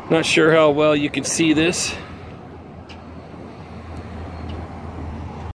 Not sure how well you can see this.